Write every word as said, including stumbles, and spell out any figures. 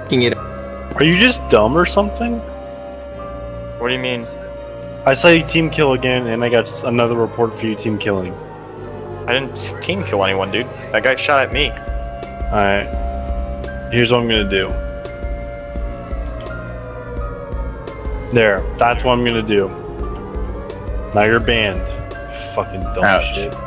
it. Are you just dumb or something? What do you mean? I saw you team kill again, and I got just another report for you team killing. I didn't team kill anyone, dude. That guy shot at me. Alright. Here's what I'm gonna do. There. That's what I'm gonna do. Now you're banned. Fucking dumb Ouch. shit.